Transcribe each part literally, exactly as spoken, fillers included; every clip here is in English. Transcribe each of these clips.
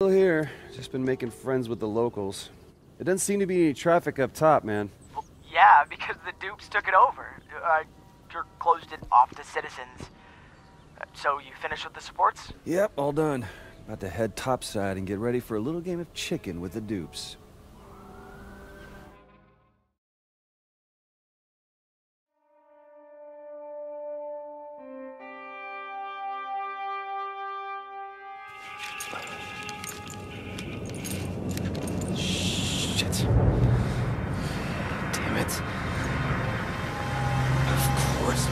Still here. Just been making friends with the locals. There doesn't seem to be any traffic up top, man. Well, yeah, because the dupes took it over. Uh, or closed it off to citizens. Uh, so you finished with the supports? Yep, all done. About to head topside and get ready for a little game of chicken with the dupes. Shit. Damn it. Of course,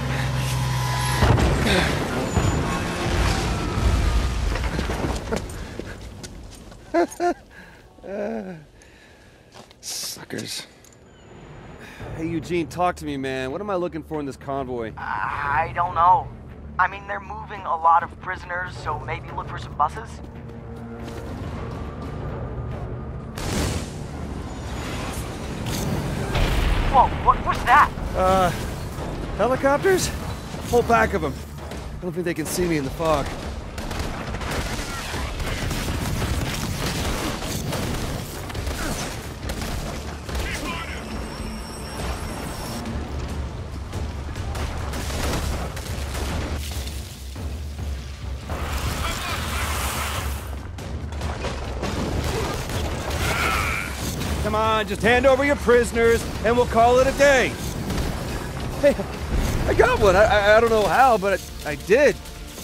uh, suckers. Hey, Eugene, talk to me, man. What am I looking for in this convoy? I don't know. I mean, they're moving a lot of prisoners, so maybe look for some buses? Whoa, what, what's that? Uh, helicopters? Whole pack of them. I don't think they can see me in the fog. Come on, just hand over your prisoners, and we'll call it a day. Hey, I got one. I, I, I don't know how, but I, I did.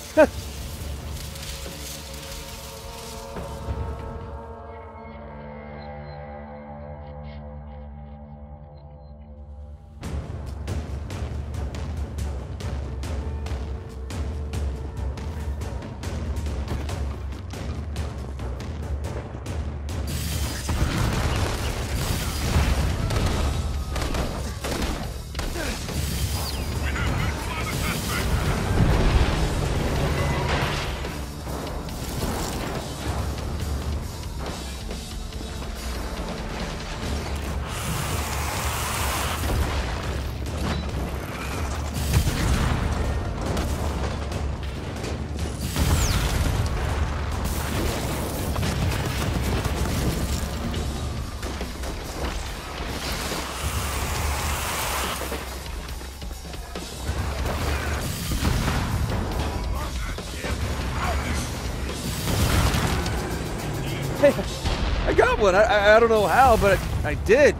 Hey, I got one. I, I, I don't know how, but I, I did.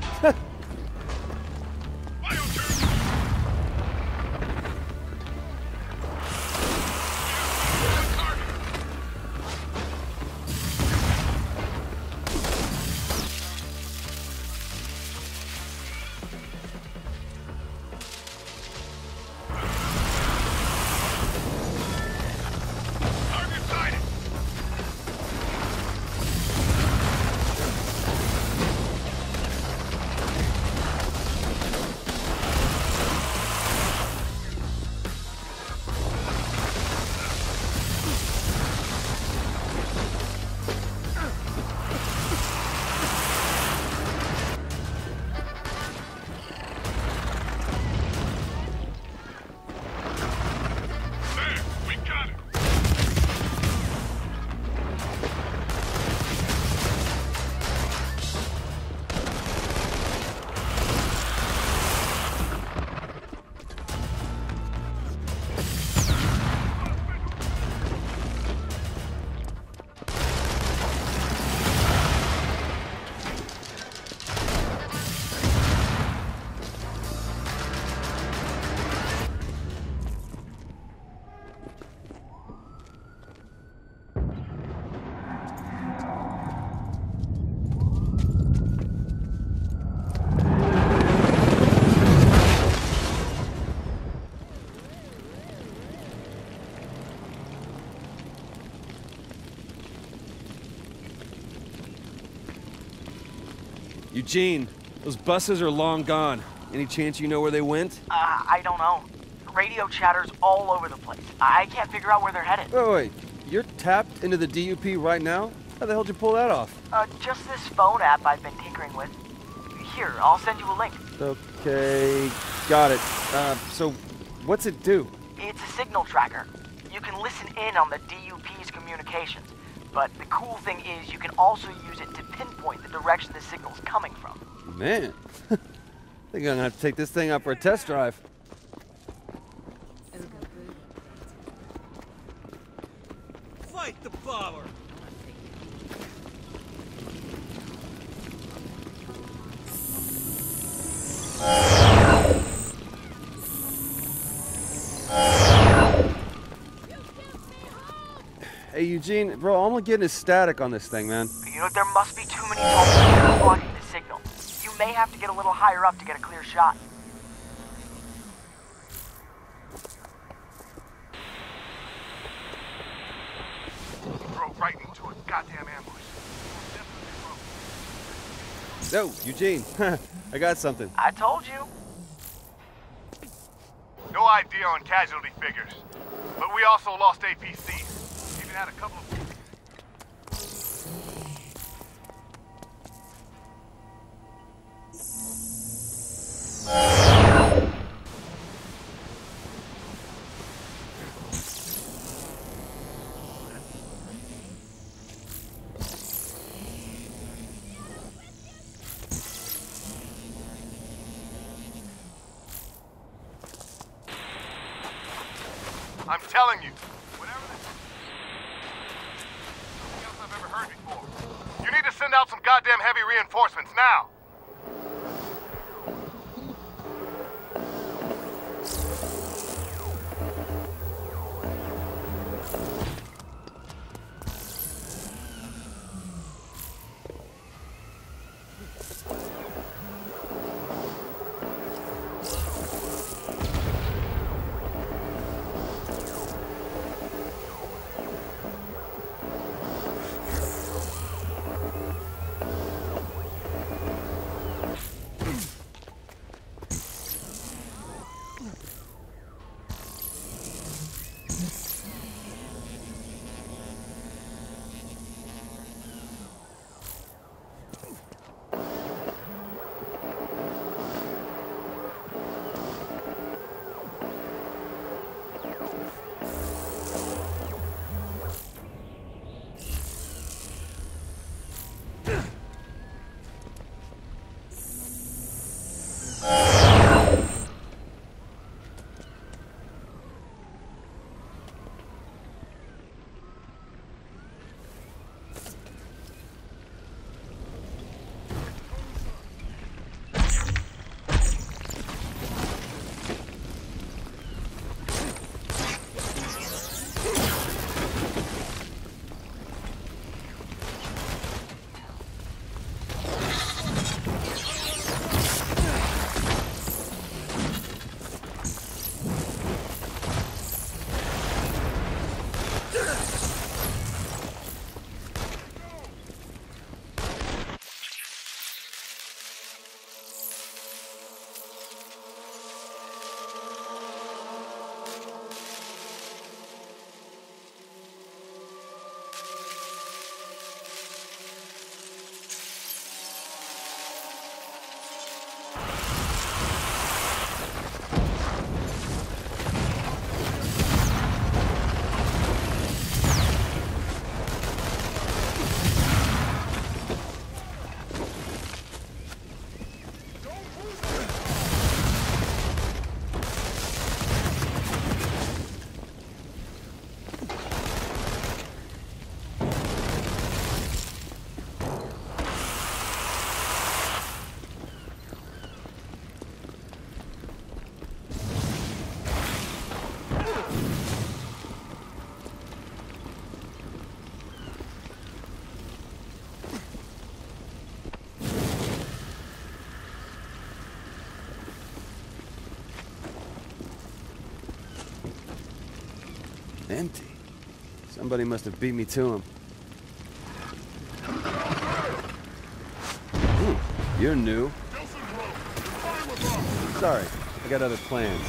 Eugene, those buses are long gone. Any chance you know where they went? Uh, I don't know. Radio chatter's all over the place. I can't figure out where they're headed. Wait, wait, you're tapped into the D U P right now? How the hell did you pull that off? Uh, just this phone app I've been tinkering with. Here, I'll send you a link. Okay, got it. Uh, so, what's it do? It's a signal tracker. You can listen in on the D U P's communications. But the cool thing is you can also use it to pinpoint the direction the signal's coming from. Man, I think I'm gonna have to take this thing out for a test drive. Fight the power! Hey Eugene, bro, all I'm getting is static on this thing, man. You know, there must be too many tall buildings blocking the signal. You may have to get a little higher up to get a clear shot. Drove right into a goddamn ambush. No, Eugene, I got something. I told you. No idea on casualty figures, but we also lost A P Cs. Even had a couple of... I'm telling you, whatever this... Nothing else I've ever heard before. You need to send out some goddamn heavy reinforcements now! Empty. Somebody must have beat me to him. Ooh, you're new. Sorry, I got other plans.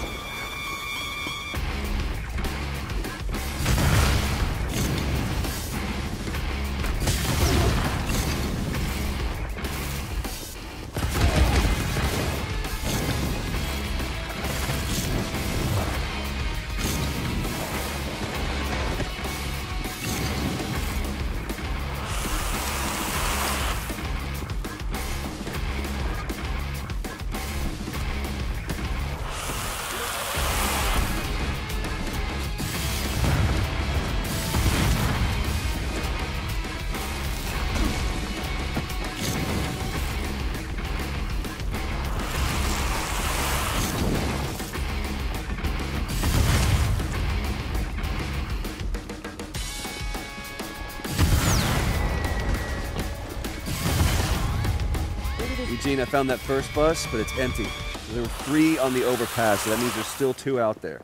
Eugene, I found that first bus, but it's empty. There were three on the overpass, so that means there's still two out there.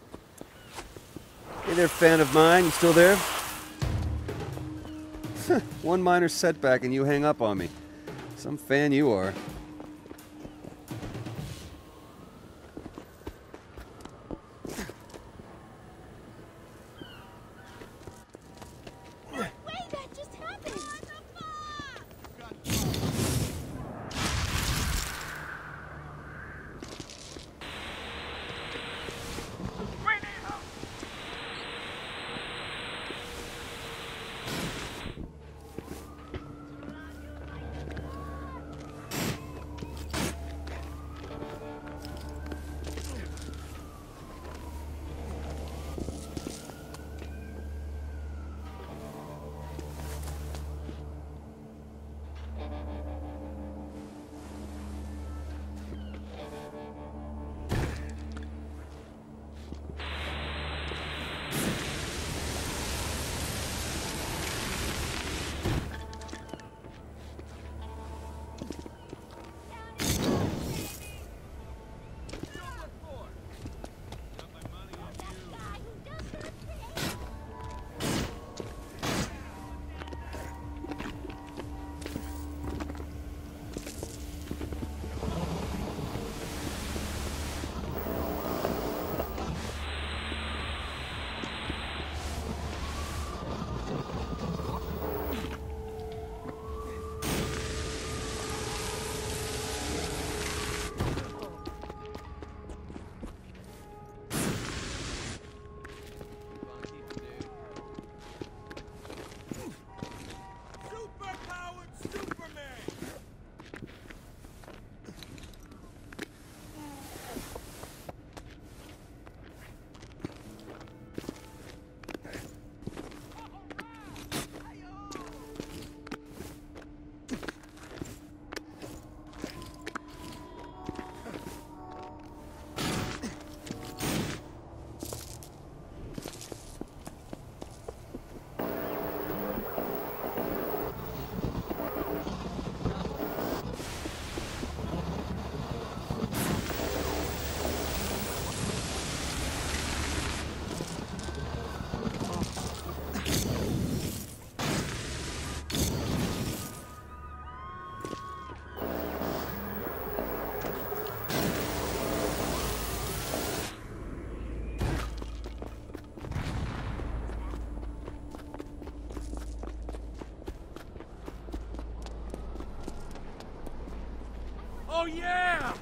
Hey there, fan of mine. You still there? One minor setback and you hang up on me. Some fan you are. Oh, yeah!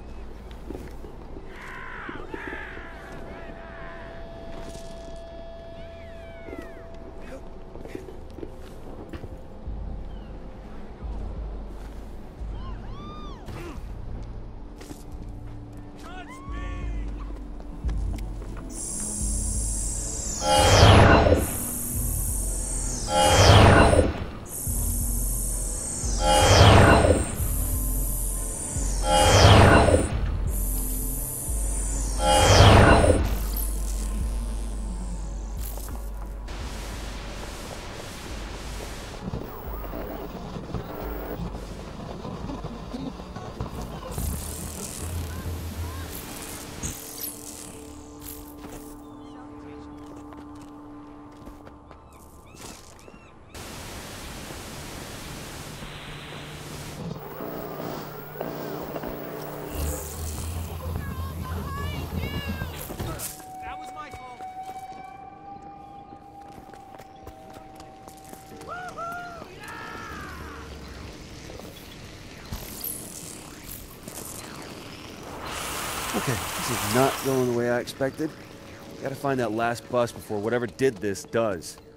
Okay, this is not going the way I expected. Gotta find that last bus before whatever did this does.